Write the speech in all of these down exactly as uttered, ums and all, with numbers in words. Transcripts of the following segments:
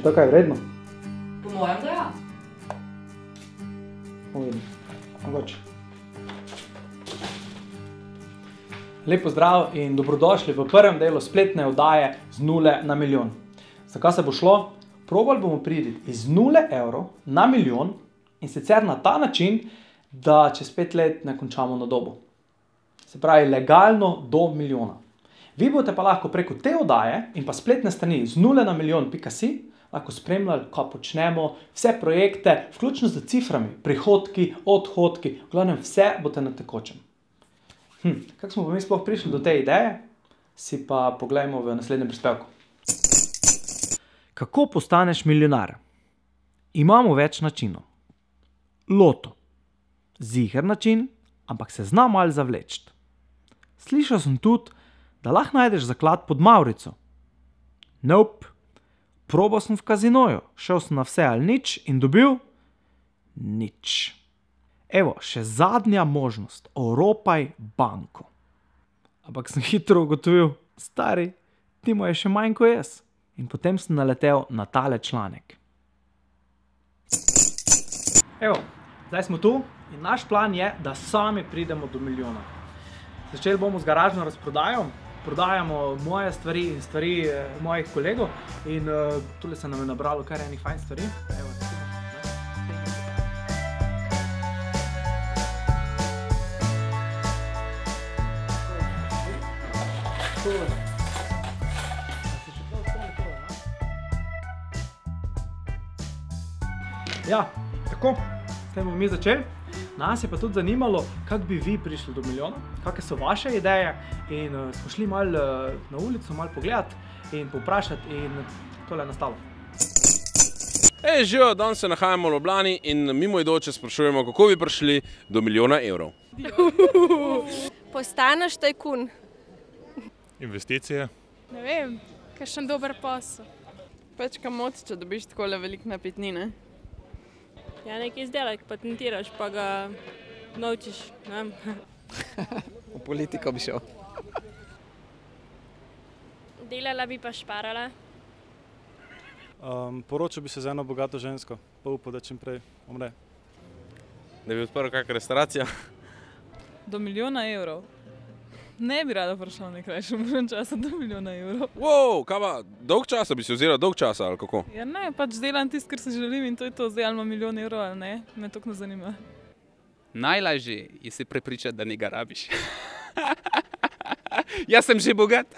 to kaj vredno? Po mojem, da ja. Uvidim. Mogoče. Lep pozdrav in dobrodošli v prvem delu spletne oddaje z nule na milijon. Zakaj se bo šlo? Probali bomo priti iz nule evrov na milijon in sicer na ta način, da čez pet let ne končamo na dobu. Se pravi, legalno do milijona. Vi boste pa lahko preko te oddaje in pa spletne strani z nule na milijon pika si lahko spremljali, kaj počnemo, vse projekte, vključno z ciframi, prihodki, odhodki, v glavnem vse boste na tekočem. Hm, kako smo pa mi sploh prišli do te ideje, si pa poglejmo v naslednjem prispevku. Kako postaneš milijonar? Imamo več načinov. Loto. Ziher način, ampak se zna malo zavleči. Slišal sem tudi, da lahko najdeš zaklad pod mavrico. Nope. Probal sem v kazinoju, šel sem na vse ali nič in dobil nič. Evo, še zadnja možnost, oropaj banko. Ampak sem hitro ugotovil, stari, ti mu je še manj kot jaz. In potem sem naletel na tale članek. Evo, zdaj smo tu in naš plan je, da sami pridemo do milijona. Začeli bomo z garažno razprodajo. Prodajamo moje stvari in stvari eh, mojih kolegov in uh, tule se nam je nabralo kar enih fajn stvari. Evo, ja, tako, s tem bomo mi začeli. Nas je pa tudi zanimalo, kako bi vi prišli do milijona, kakšne so vaše ideje in uh, smo šli malo uh, na ulico, malo pogledati in povprašati in tole je nastalo. Ej, živijo, danes se nahajamo v Ljubljani in mimoidoče sprašujemo, kako bi prišli do milijona evrov. Postaneš tajkun. Investicije. Ne vem, kakšen dober posel. Pač kam moc, če dobiš takole veliko napitnine. Ja, neki izdelek patentiraš, pa ga naučiš, ne vem. V politiko bi šel. Delala bi pa šparala. Um, poročil bi se z eno bogato žensko, pa upal, da čim prej umre. Da bi odprl kakšna restauracija. Do milijona evrov. Ne bi rada prišla v najkrajšem času do milijona evrov. Wow, kaj pa, dolg časa bi si vzela, dolg časa ali kako? Ja ne, pač delam tisto, kar se želim in to je to, zdaj ali ima milijon evrov ali ne, me toliko ne zanima. Najlažje je se prepričati, da ne ga rabiš. Jaz sem že bogat.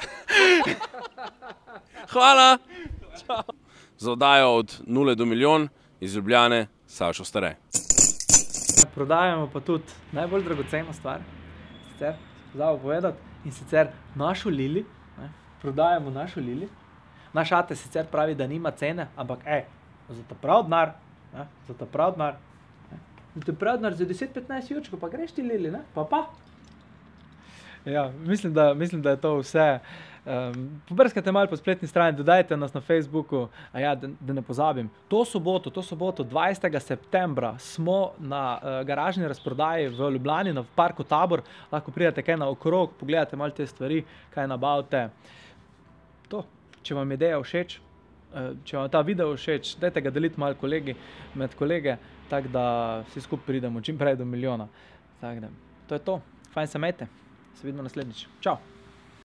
Hvala! Za oddajo od nule do milijon iz Ljubljane, Sašo Stare. Prodajamo pa tudi najbolj dragoceno stvar, sicer, pozabo povedati, in sicer našo Lili, ne, prodajamo našo Lili. Naš ate sicer pravi, da nima cene, ampak ej, za ta prav denar, ne, za ta prav denar, ne, za ta prav denar, za deset petnajst jurčkov, pa greš ti Lili, ne, pa pa. Ja, mislim, da, mislim, da je to vse. Um, pobrskajte malo po spletni strani, dodajte nas na Facebooku, a ja, da, da ne pozabim. To soboto, to soboto, dvajsetega septembra smo na uh, garažni razprodaji v Ljubljani, na parku Tabor. Lahko pridete kaj na okrog, pogledate malo te stvari, kaj nabavite. To, če vam je ideja všeč, uh, če vam ta video všeč, dajte ga deliti malo kolegi, med kolege, tako da vsi skupaj pridemo čim prej do milijona. Tako da, to je to. Fajn se imejte. Se vidimo naslednjič. Čau!